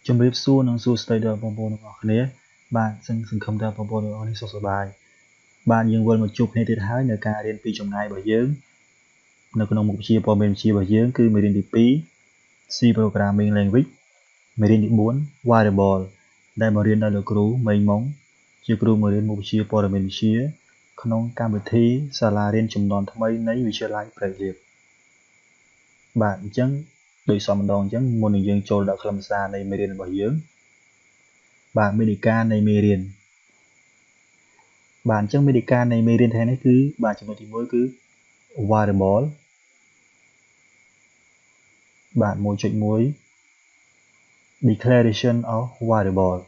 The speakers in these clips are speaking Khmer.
ជំរាបសួរនិងសួស្តីដល់បងប្អូនទាំងអស់គ្នាបាទសង្ឃឹមថាបងប្អូនទាំងអស់នេះសុខសប្បាយបាទយើងវិលមកជួបគ្នាទៀតហើយនៅការរៀនពីចម្ងាយរបស់យើងនៅក្នុងមុខវិជ្ជាព័ត៌មានវិទ្យារបស់យើងគឺមេរៀនទី2 C Programming Language មេរៀនទី4 Variable ដែលបង្រៀនដោយលោកគ្រូមេងម៉ុងជាគ្រូបង្រៀនមុខវិជ្ជាព័ត៌មានវិទ្យាក្នុងកម្មវិធីសាលារៀនជំនាន់ថ្មីនៃវិទ្យាល័យព្រៃលៀបបាទអញ្ចឹងដោយសំម្ដងអញ្ចឹងមុននឹងយើងចូលដល់ខ្លឹមសារនៃមេរៀនរបស់យើងបាទមេតិកានៃមេរៀនបាទអញ្ចឹងមេតិកានៃមេរៀនថ្ងៃនេះគឺបាទចំណុចទី1គឺ variable បាទ 1.1 declaration of variable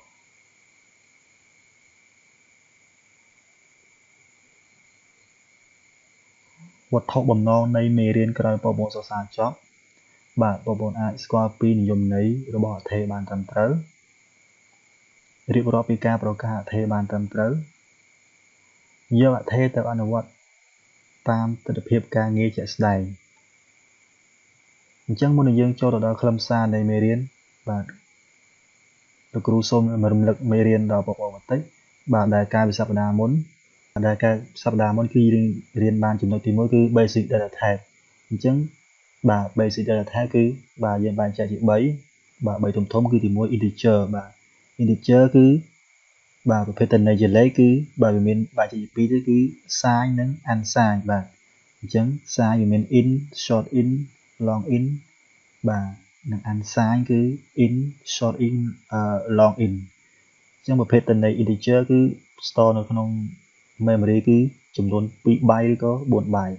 វត្ថុបំណងនៃមេរៀនក្រោយបងប្អូនសិក្សាចប់បាទបងប្អូនអាចស្គាល់ពីនិយមន័យរបស់អត្ថេរបានត្រឹមត្រូវរៀបរាប់ពីការប្រកាសអត្ថេរបានត្រឹមត្រូវយកអត្ថេរទៅអនុវត្តតាមទិដ្ឋភាពការងារជាក់ស្ដែងអញ្ចឹងមុននឹងយើងចូលទៅដល់ខ្លឹមសារនៃមេរៀនបាទលោកគ្រូសូមរំលឹកមេរៀនដល់បងប្អូនបន្តិចបាទដែលកាលពីសប្តាហ៍មុនគឺរៀនបានចំណុចទី1គឺ basic data type អញ្ចឹងបាទ basic data type គឺបាទយើងបែងចែកជា3បាទ3ធំគឺទី1 integer បាទ integer គឺបាទប្រភេទតន័យជាលេខគឺបាទវាមានបែងចែកជា2ទៅគឺ size និង unsigned បាទអញ្ចឹង size វាមាន int short int long int បាទនិង unsigned គឺ int short int long int អញ្ចឹងប្រភេទតន័យ integer គឺ store នៅក្នុង memory គឺចំនួន2 byte ឬក៏4 byte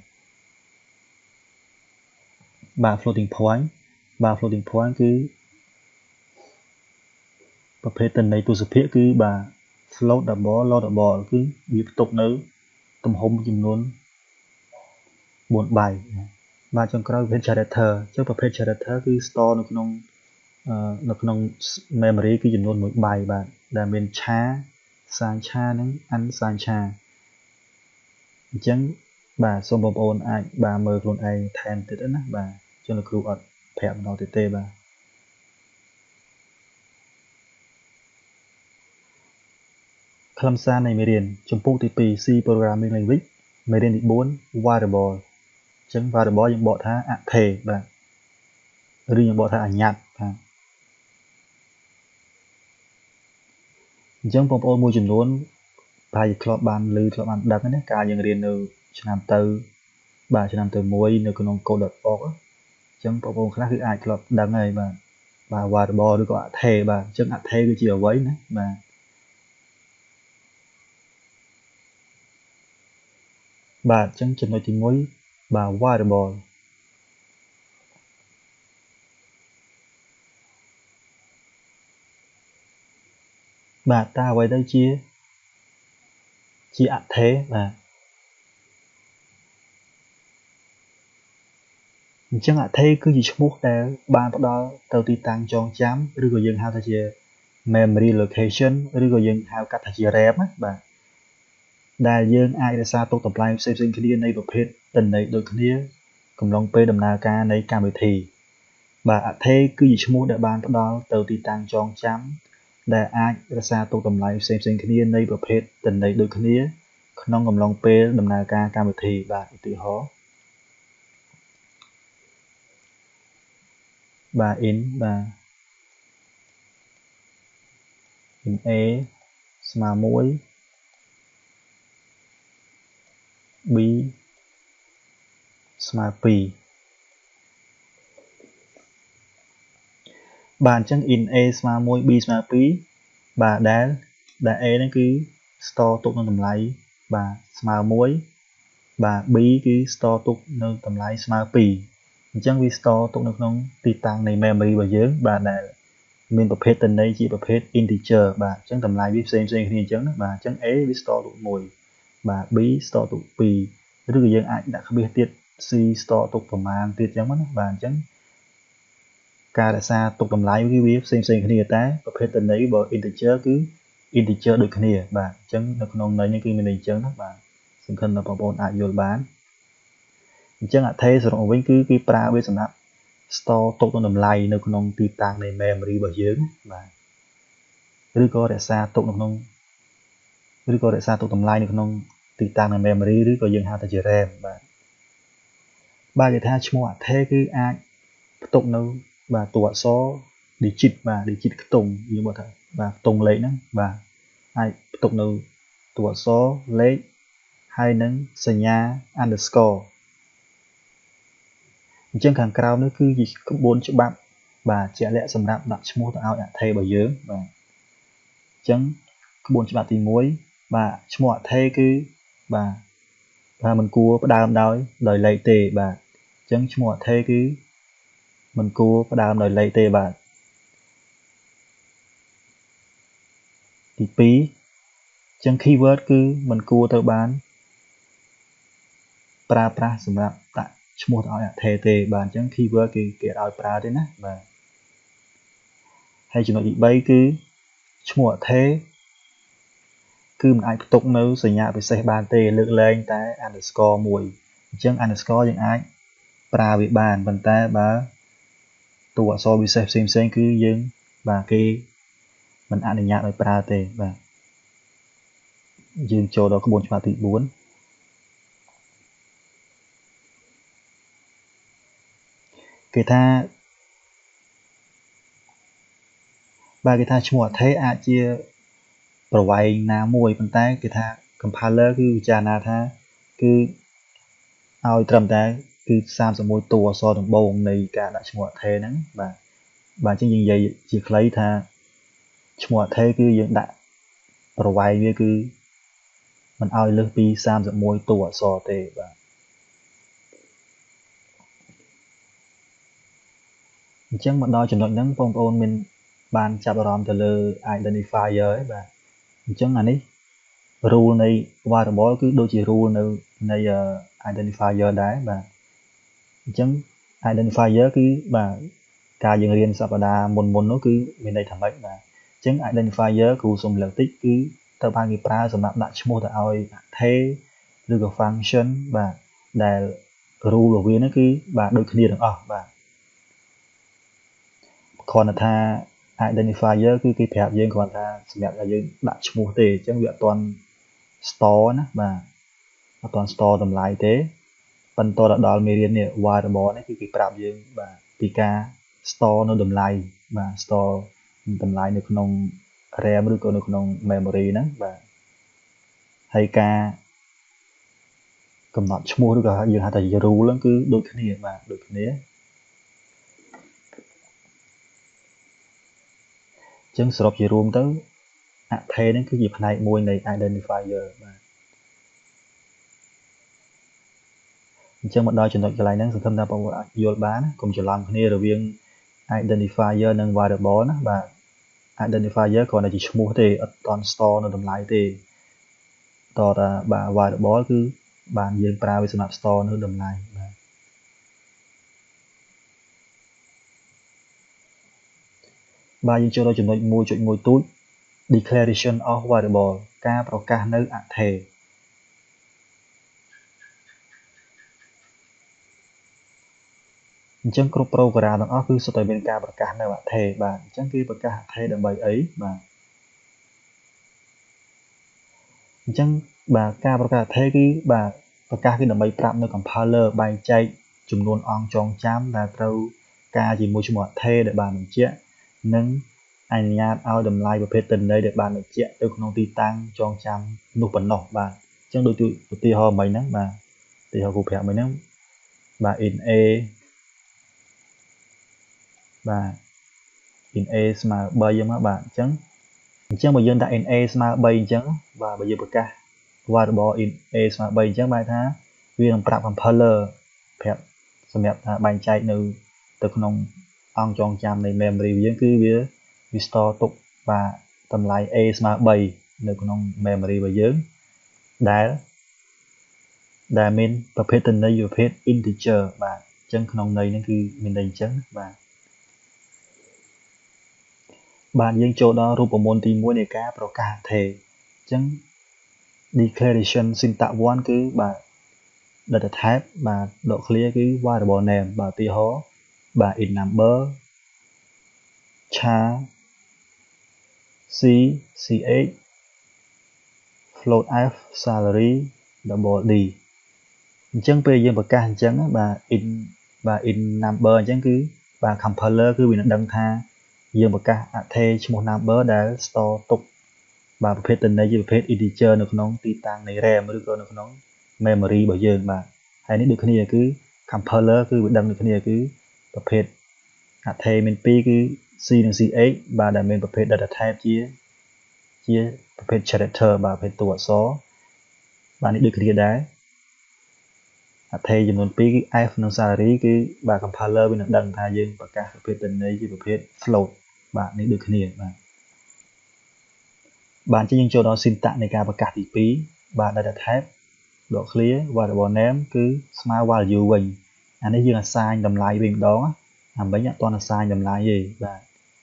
បាទ floating point បាទ floating point គឺប្រភេទតន័យទស្សភាគគឺបាទ floatable loadable គឺវាផ្ទុកនៅទំហំចំនួន4 byte បាទចុងក្រោយប្រភេទ character អញ្ចឹងប្រភេទ character គឺ store នៅក្នុង memory គឺចំនួន1 byte បាទដែលមានឆា signed ឆានិង unsigned ឆាអញ្ចឹងបាទសូមបងប្អូនអាចបាទមើលខ្លួនឯងថែមទៀតណាបាទអញ្ចឹងលោកគ្រូអត់ប្រាប់ម្ដងទៀតទេបាទខ្លឹមសារនៃមេរៀនជំពូកទី2 C Programming Language មេរៀនទី4 Variable អញ្ចឹង Variable យើងបកថាអថេរបាទឬយើងបកថាអញ្ញត្តិបាទអញ្ចឹងបងប្អូនមួយចំនួនប្រហែលជាធ្លាប់បានដឹងណាការយើងរៀននៅឆ្នាំទៅមួយនៅក្នុង code.org អញ្ចឹងបងប្អូនខ្លះគឺអាចធ្លាប់ដឹងហើយបាទ variable ឬក៏អថេរបាទអញ្ចឹងអថេរគឺជាអ្វីណាបាទអញ្ចឹងចំណុចទី1បាទ variable បាទតើអ្វីទៅជាអថេរបាទអញ្ចឹងអថេរគឺជាឈ្មោះដែលបានផ្ដល់ទៅទីតាំងចងចាំឬក៏យើងហៅថាជា memory location ឬក៏យើងហៅកាត់ថាជា RAM ណាបាទដែលយើងអាចរក្សាទុកតម្លៃផ្សេងៗគ្នានៃប្រភេទតន័យដូចគ្នាកំឡុងពេលដំណើរការនៃកម្មវិធីបាទអថេរគឺជាឈ្មោះដែលបានផ្ដល់ទៅទីតាំងចងចាំដែលអាចរក្សាទុកតម្លៃផ្សេងៗគ្នានៃប្រភេទតន័យដូចគ្នាក្នុងកំឡុងពេលដំណើរការកម្មវិធីបាទឧទាហរណ៍បាទ int បាទ int a ស្មើ1 b ស្មើ2បាទអញ្ចឹង int a ស្មើ1 b ស្មើ2បាទដែល a ហ្នឹងគឺ store ទុកនៅតម្លៃបាទស្មើ1បាទ b គឺ store ទុកនៅតម្លៃស្មើ2អញ្ចឹងវា store ទុកនៅក្នុងទីតាំងនៃ memory របស់យើងបាទដែលមានប្រភេទតន័យជាប្រភេទ integer បាទអញ្ចឹងតម្លៃវាផ្សេងគ្នាអញ្ចឹងណាបាទអញ្ចឹង a វា store ទុក1បាទ b store ទុក2ឬក៏យើងអាចដាក់ក្បៀសទៀត c store ទុកប្រមាណទៀតអញ្ចឹងណាបាទអញ្ចឹងការរក្សាទុកតម្លៃគឺវាផ្សេងគ្នាតែប្រភេទតន័យរបស់ integer គឺ integer ដូចគ្នាបាទអញ្ចឹងនៅក្នុងន័យនេះគឺមានន័យអញ្ចឹងណាបាទសង្ឃឹមថាបងប្អូនអាចយល់បានអញ្ចឹងអថេរសរុបវិញគឺគេប្រើវាសម្រាប់ store ទុកនៅតម្លៃនៅក្នុងទីតាំងនៃ memory របស់យើងបាទឬក៏រក្សាទុកនៅក្នុងឬក៏រក្សាទុកតម្លៃនៅក្នុងទីតាំងនៃ memory ឬក៏យើងហៅថាជា RAM បាទគេថាឈ្មោះអថេគឺអាចផ្ទុកនៅបាទតួអក្សរ digit បាទ digit ខ្ទង់យើងบอกថាបាទខ្ទង់លេខហ្នឹងបាទអាចផ្ទុកនៅតួអក្សរលេខហើយនឹងសញ្ញា underscore អញ្ចឹងខាងក្រោមនេះគឺជាក្បួនច្បាប់បាទជាក់លាក់សម្រាប់ដាក់ឈ្មោះទៅឲ្យអថេរបស់យើងបាទអញ្ចឹងក្បួនច្បាប់ទី1បាទឈ្មោះអថេគឺបាទមិនគួរផ្ដើមដោយលេខទេបាទអញ្ចឹងឈ្មោះអថេគឺមិនគួរផ្ដើមដោយលេខទេបាទទី2អញ្ចឹង keyword គឺមិនគួរទៅបានប្រើប្រាស់សម្រាប់ដាក់ឈ្មោះទៅឲ្យអថេទេបាទអញ្ចឹង keyword គេឲ្យប្រើទេណាបាទហើយចំណុចទី3គឺឈ្មោះអថេគឺមិនអាចផ្ទុកនៅសញ្ញាពិសេសបានទេលើកលែងតែ underscore មួយអញ្ចឹង underscore យើងអាចប្រើវាបានប៉ុន្តែបើតួអក្សរពិសេសផ្សេងគឺយើងបាទគេមិនអនុញ្ញាតឲ្យប្រើទេបាទយើងចូលដល់ក្បួនច្បាប់ទី4គេថាឈ្មោះអថេអាចជាប្រវែងណាមួយប៉ុន្តែគេថា compiler គឺពិចារណាថាគឺឲ្យត្រឹមតែគឺ31តួអក្សរដំបូងនៃការដាក់ឈ្មោះអថេហ្នឹងបាទអញ្ចឹងយើងនិយាយជាខ្លីថាឈ្មោះអថេគឺយើងដាក់ប្រវែងវាគឺមិនឲ្យលើសពី31តួអក្សរទេបាទអញ្ចឹងមកដល់ចំណុចហ្នឹងបងប្អូនមានបានចាប់អារម្មណ៍ទៅលើ identifier ឯបាទអញ្ចឹងអានេះ rule នៃ variable គឺដូចជា rule នៃ identifier ដែរបាទអញ្ចឹង identifier គឺបាទការយើងរៀនសប្តាហ៍មុននោះគឺមានន័យថាម៉េចបាទអញ្ចឹង identifier គ្រូសុំលើកតិចគឺត្រូវបានគេប្រើសម្រាប់ដាក់ឈ្មោះទៅឲ្យអថេឬក៏ function បាទដែល rule របស់វាហ្នឹងគឺបាទដូចគ្នាទាំងអស់បាទគ្រាន់តែថា identifier គឺគេប្រាប់យើងគ្រាន់តែសម្រាប់ឲ្យយើងដាក់ឈ្មោះទេអញ្ចឹងវាអត់ទាន់ store ណាបាទអត់ទាន់ store តម្លៃទេប៉ុន្តែដល់មេរៀននេះ variable នេះគឺគេប្រាប់យើងបាទពីការ store នៅតម្លៃបាទ store តម្លៃនៅក្នុង RAM ឬក៏នៅក្នុង memory ហ្នឹងបាទហើយការកំណត់ឈ្មោះឬក៏យើងហៅថា rule ហ្នឹងគឺដូចគ្នាបាទដូចគ្នាអញ្ចឹងសរុបជារួមទៅអថេហ្នឹងគឺជាផ្នែកមួយនៃ identifier បាទអញ្ចឹងមកដល់ចំណុចកន្លែងហ្នឹងសង្ឃឹមថាបងប្អូនអាចយល់បានកុំច្រឡំគ្នារវាង identifier និង variable ណាបាទ identifier គ្រាន់តែជាឈ្មោះទេអត់ទាន់ store នៅតម្លៃទេតើបាទ variable គឺបានយើងប្រើវាសម្រាប់ store នៅតម្លៃបាទយើងចូលដល់ចំណុច 1.1 ទូច declaration of variable ការប្រកាសនៅអថេអញ្ចឹងគ្រប់ program ទាំងអស់គឺសុទ្ធតែមានការប្រកាសនៅអថេបាទអញ្ចឹងគេប្រកាសអថេដើម្បីអីបាទអញ្ចឹងបាទការប្រកាសអថេគឺបាទប្រកាសគឺដើម្បីប្រាប់នៅ compiler បែងចែកចំនួនអង្គចងចាំដែលត្រូវការជាមួយឈ្មោះអថេដែលបានបញ្ជាក់និងអនុញ្ញាតឲ្យតម្លៃប្រភេទទិន្នន័យដែលបានបញ្ជាក់ទៅក្នុងទីតាំងចងចាំនោះប៉ុណ្ណោះបាទអញ្ចឹងដូចឧទាហរណ៍មិញហ្នឹងបាទឧទាហរណ៍គ្រូប្រាប់មិញហ្នឹងបាទ int a បាទ int a ស្មើ3អញ្ចឹងមកបាទអញ្ចឹងបើយើងដាក់ int a ស្មើ3អញ្ចឹងបាទបើយើងប្រកាស variable int a ស្មើ3អញ្ចឹងបែរថាវានឹងប្រាប់ compiler ប្រាប់សម្រាប់ថាបែងចែកនៅទៅក្នុងអង្គចងចាំនៃ memory យើងគឺវា store ទុកបាទតម្លៃ a ស្មើ3នៅក្នុង memory របស់យើងដែលមានប្រភេទទិន្នន័យប្រភេទ integer បាទអញ្ចឹងក្នុងន័យហ្នឹងគឺមានន័យអញ្ចឹងបាទយើងចូលដល់រូបមន្តទី1នៃការប្រកាសអថេអញ្ចឹង declaration syntax 1គឺបាទ data type បាទដក clear គឺ variable name បាទឧទាហរណ៍ bà in number char c ch float f salary double d chẳng bây giờ bậc ca chẳng bà in number chẳng cứ bà compiler cứ bị nó đăng tha giờ bậc ca thay cho một number đã store tục bàประเภท tình này nhưประเภท integer នៅក្នុងទីតាំងនៃ RAM ឬក៏នៅក្នុង memory របស់យើងបាទហើយនេះដូចគ្នាគឺ compiler គឺវាដឹងដូចគ្នាគឺប្រភេទអថេមាន2គឺ C និង CH បាទដែលមានប្រភេទ data type ជាប្រភេទ character បាទប្រភេទតួអក្សរបាទនេះដូចគ្នាដែរអថេចំនួន2គឺ F និង salary គឺបាទ compiler វានឹងដឹងថាយើងប្រកាសប្រភេទទិន្នន័យជាប្រភេទ float បាទនេះដូចគ្នាបាទបានជាយើងចូលដល់ syntax នៃការប្រកាសទី2បាទ data type ដក clear variable name គឺស្មើ value វិញអានេះយើង assign តម្លៃវិញម្ដងអាមិញអត់ទាន់ assign តម្លៃទេបាទ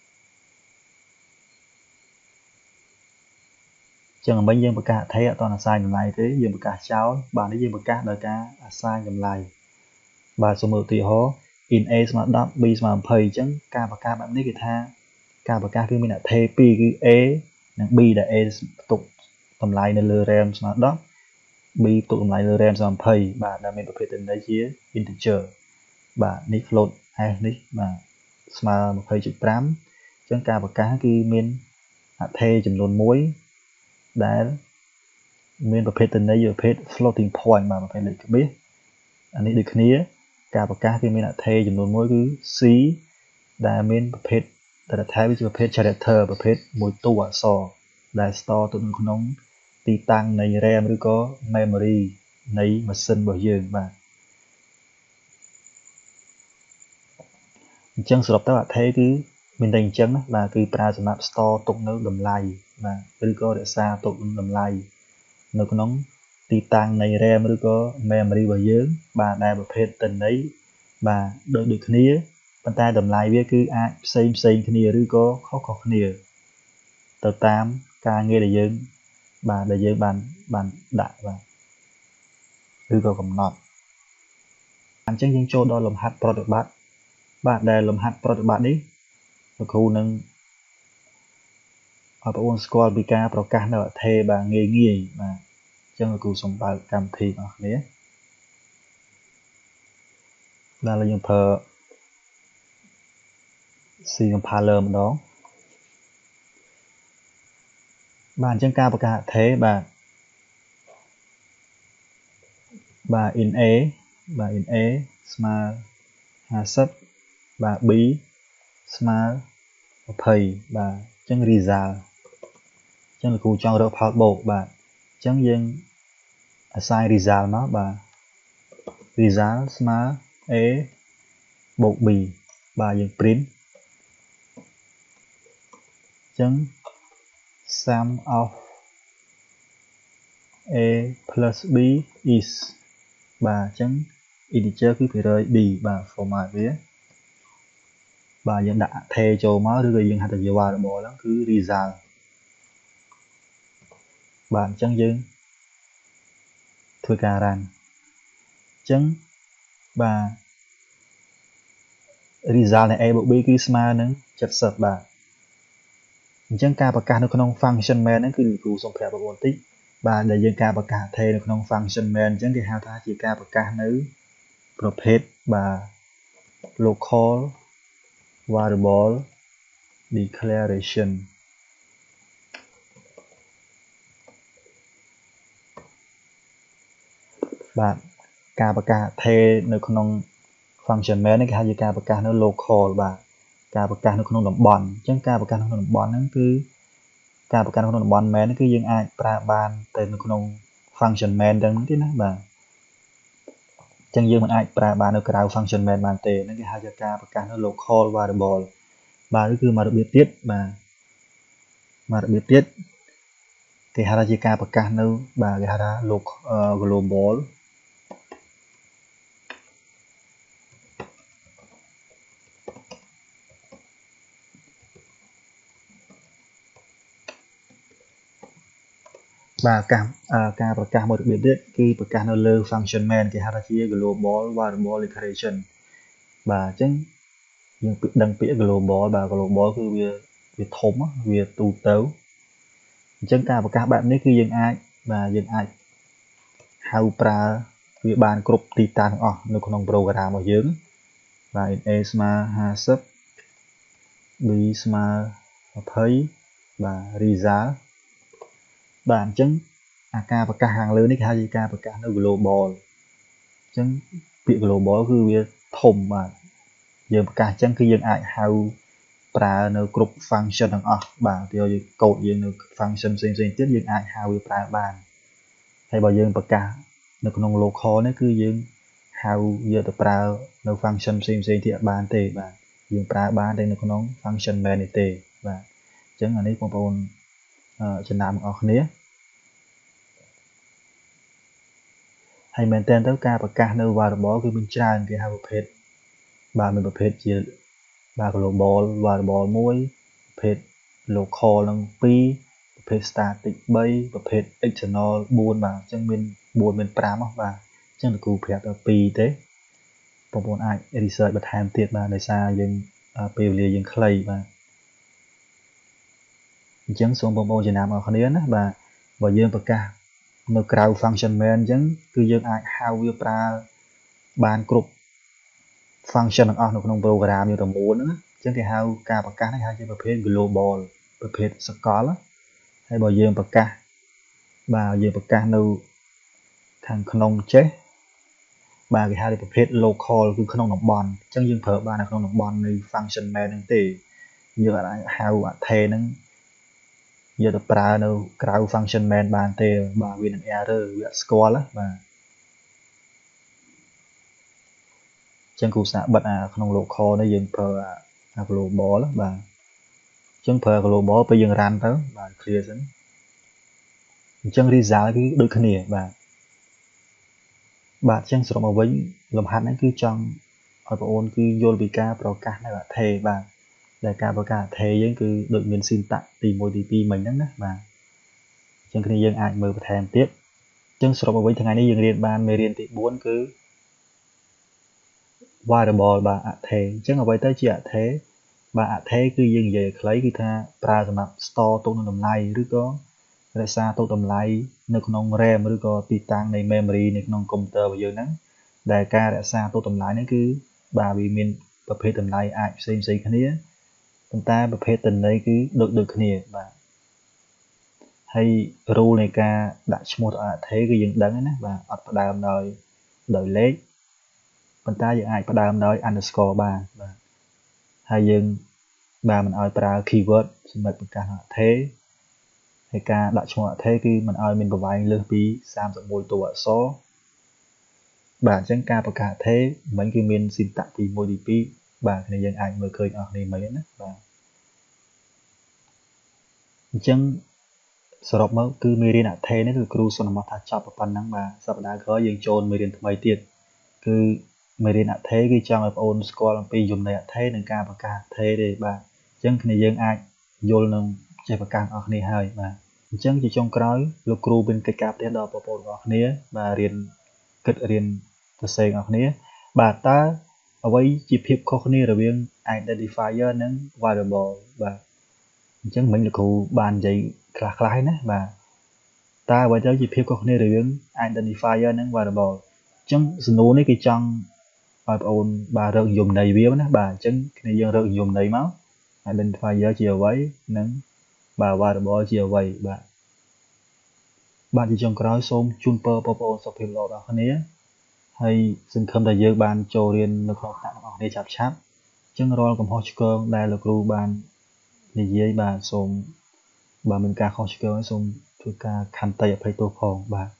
ចឹងអាមិញយើងប្រកាសអថេអត់ទាន់ assign តម្លៃទេយើងប្រកាសចោលបាទនេះយើងប្រកាសដោយការ assign តម្លៃបាទសូមឧទាហរណ៍ in a ស្មើ10 b ស្មើ20អញ្ចឹងការប្រកាសបែបនេះគឺថាការប្រកាសគឺមានអថេ2គឺ a និង b ដែល a ផ្ទុកតម្លៃនៅលើ RAM ស្មើ10 b ផ្ទុកតម្លៃលើ RAM ស្មើ20បាទដែលមានប្រភេទទិន្នន័យជា integer បាទនេះ float s នេះបាទស្មើ 20.5 អញ្ចឹងការប្រកាសគឺមានអថេចំនួន1ដែលមានប្រភេទទិន្នន័យប្រភេទ floating point បាទប្រភេទលេខក្បៀសអានេះដូចគ្នាការប្រកាសគឺមានអថេចំនួន1គឺ C ដែលមានប្រភេទ data type ជាប្រភេទ character ប្រភេទមួយតួអក្សរដែល store ទៅក្នុងទីតាំងនៃ RAM ឬក៏ memory នៃម៉ាស៊ីនរបស់យើងបាទអញ្ចឹងសរុបទៅអថេគឺមានតែអញ្ចឹងណាបាទគឺប្រើសម្រាប់ store ទុកនៅតម្លៃបាទឬក៏រក្សាទុកតម្លៃនៅក្នុងទីតាំងនៃ RAM ឬក៏ memory របស់យើងបាទដែលប្រភេទទិន្នន័យបាទដូចគ្នាប៉ុន្តែតម្លៃវាគឺអាចផ្សេងគ្នាឬក៏ខុសគ្នាទៅតាមការងារដែលយើងបានដាក់បាទឬក៏កំណត់អញ្ចឹងយើងចូលដល់លំហាត់ប្រតិបត្តិបាទដែលលំហាត់ប្រតិបត្តិនេះលោកគ្រូនឹងឲ្យបងប្អូនស្គាល់ពីការប្រកាសនៅអថេបាទងាយបាទអញ្ចឹងលោកគ្រូសូមបើកកម្មវិធីបងប្អូនគ្នាបាទយើងប្រើ C compiler ម្ដងបាទអញ្ចឹងការប្រកាសអថេបាទ in a ស្មើ50បាទ b ស្មើ20បាទអញ្ចឹង result អញ្ចឹងលោកគ្រូចង់រកផលបូកបាទអញ្ចឹងយើង assign result មកបាទ result ស្មើ a បូក b បាទយើង print អញ្ចឹង sum of a plus b is បាទអញ្ចឹង integer គឺភាគរយ d បាទ format វាបាទយើងដាក់អថេចូលមកឬក៏យើងហៅថាជា variable ហ្នឹងគឺ result បាទអញ្ចឹងយើងធ្វើការ run អញ្ចឹងបាទ result នៃ a បូក b គឺស្មើនឹង70បាទអញ្ចឹងការប្រកាសនៅក្នុង function main ហ្នឹងគឺលោកគ្រូសូមប្រាប់បងប្អូនតិចបាទដែលយើងការប្រកាសអថេនៅក្នុង function main អញ្ចឹងគេហៅថាជាការប្រកាសនៅប្រភេទបាទ local variable declaration បាទការប្រកាសអថេនៅក្នុង function main នេះគេហៅជាការប្រកាសនៅ local បាទការប្រកាសនៅក្នុងតំបន់អញ្ចឹងការប្រកាសនៅក្នុងតំបន់ហ្នឹងគឺការប្រកាសនៅក្នុងតំបន់ main គឺយើងអាចប្រើបានទៅនៅក្នុង function main ទាំងហ្នឹងទេណាបាទអញ្ចឹងយើងមិនអាចប្រើបាននៅក្រៅ function main បានទេហ្នឹងគេហៅជាការប្រកាសនៅ local variable បាទឬគឺមួយរបៀបទៀតបាទមួយរបៀបទៀតគេហៅថាជាការប្រកាសនៅបាទគេហៅថា globalបាទការប្រកាសមួយរបៀបទៀតគឺប្រកាសនៅលើ function main គេហៅថាជា global variable declaration បាទអញ្ចឹង dương đăng pía global và global cứ việc thốn việc tụ tấu chân ca và các bạn đấy cứ dương ai và dương ai hao pra việc bàn cục titan nó còn program ở dưới và esma hasep bisma thấy và riza bạn chân ak và cả hàng lớn đấy hai ak và cả nó global chân việc global cứ việc thùng mà giờ cả chân cứ dân ai hao pra nó group function thằng bà thì code dân nó function xem tiếp dân ai hao pra bàn hay bao giờ cả nó còn local nó cứ dân hao giờ tập pra nó function xem thì bàn tề bà dân pra bàn đây nó còn function main tề và chân ở đây còn chân nam ở khné hay maintain tất cả và cả nơi vào đóคือมันច្រើនគេហៅប្រភេទបាទមានប្រភេទជាបាទ global variable 1ប្រភេទ local នឹង2ប្រភេទ static 3ប្រភេទ external 4បាទអញ្ចឹងមាន4មាន5បាទអញ្ចឹងលោកគ្រូប្រាប់ដល់2ទេបងប្អូនអាច research បន្ថែមទៀតបាទដោយសារយើងពេលវេលាយើងខ្លីបាទអញ្ចឹងសូមបងប្អូនចំណាំអរគ្នាណាបាទបើយើងប្រកាសនៅក្រៅ function main អញ្ចឹងគឺយើងអាចហៅវាប្រើបានគ្រប់ function ទាំងអស់នៅក្នុង program យើងទាំងមូលហ្នឹងអញ្ចឹងគេហៅការប្រកាសនេះហៅជាប្រភេទ global ប្រភេទសកលហើយបើយើងប្រកាសបាទយើងប្រកាសនៅខាងក្នុងចេះបាទគេហៅជាប្រភេទ local គឺក្នុងតំបន់អញ្ចឹងយើងប្រើបាននៅក្នុងតំបន់នៃ function main ហ្នឹងទេយើងអាចហៅអថេហ្នឹងយកទៅប្រើនៅក្រៅ function main បានទេបាទវានឹង error វាអត់ស្គាល់បាទចឹងគ្រូសាកបិទក្នុង local នេះយើងប្រើglobal បាទចឹងប្រើ global ពេលយើង run ទៅបាទ clear សិនអញ្ចឹង result គឺដូចគ្នាបាទចឹងសរុបមកវិញលំហាត់នេះគឺចង់ឲ្យបងអូនគឺយល់ពីការប្រកាសនៅអថេបាទដែលការប្រកាសអថេយើងគឺដូចមាន syntax ទី1ទី2មិញហ្នឹងណាបាទចឹងគ្នាយើងអាចមើលបន្ថែមទៀតចឹងសរុបមកវិញថ្ងៃនេះយើងរៀនបានមេរៀនទី4គឺ variable បាទអថេអញ្ចឹងអ្វីទៅជាអថេបាទអថេគឺយើងនិយាយខ្លីគឺថាប្រើសម្រាប់ store ទុកនៅតម្លៃឬក៏រក្សាទុកតម្លៃនៅក្នុង RAM ឬក៏ទីតាំងនៃ memory នៅក្នុងកុំព្យូទ័ររបស់យើងហ្នឹងដែលការរក្សាទុកតម្លៃនេះគឺបាទវាមានប្រភេទតម្លៃអាចផ្សេងគ្នាប៉ុន្តែប្រភេទតន័យគឺដូចគ្នាបាទហើយ rule នៃការដាក់ឈ្មោះទៅអថេគឺយើងដឹងណាបាទអត់ផ្ដើមដោយលេខប៉ុន្តែយើងអាចផ្ដើមដោយ underscore បានបាទហើយយើងបាទមិនឲ្យប្រើ keyword សម្រាប់ប្រកាសអថេហើយការដាក់ឈ្មោះអថេគឺមិនឲ្យមានប្រវែងលើសពី31តួអក្សរបាទអញ្ចឹងការប្រកាសអថេមិញគឺមាន syntax ទី1ទី2បាទគ្នាយើងអាចមើលឃើញអស់គ្នាមិញណាបាទអញ្ចឹងសរុបមកគឺមេរៀនអថេនេះគឺគ្រូសន្មតថាចប់ប៉ុណ្ណឹងបាទសប្តាហ៍ក្រោយយើងចូលមេរៀនថ្មីទៀតគឺមេរៀនអថេគឺចង់ឲ្យបងអូនស្គាល់អំពីយមន័យអថេនិងការប្រកាសអថេទេបាទអញ្ចឹងគ្នាយើងអាចយល់នឹងចេះប្រកាសអស់គ្នាហើយបាទអញ្ចឹងជាចុងក្រោយលោកគ្រូមានកិច្ចការផ្ទះដល់បងប្អូនទាំងអស់គ្នាបាទរៀនគិតរៀនសរសេរទាំងអស់គ្នាបាទតើអ្វីជាភាពខុសគ្នារវាង identifier និង variable បាទអញ្ចឹងមិញលោកគ្រូបាននិយាយខ្លះហើយណាបាទតើអ្វីទៅជាភាពខុសគ្នារវាង identifier និង variable អញ្ចឹងសំណួរនេះគេចង់ឲ្យបងប្អូនបាទរកយមន័យវាណាបាទអញ្ចឹងគ្នាយើងរកយមន័យមក identifier ជាអ្វីនិងបាទ variable ជាអ្វីបាទជាចុងក្រោយសូមជូនពរបងប្អូនសុខភាពល្អដល់គ្នាហើយសង្ឃឹមថាយើងបានចូលរៀននៅក្នុងថ្នាក់របស់គ្នាឆាប់អញ្ចឹងរាល់កំហុសឆ្គងដែលលោកគ្រូបាននិយាយបាទសូមបើមានការខុសឆ្គងសូមធ្វើការខន្តីអភ័យទោសផងបាទ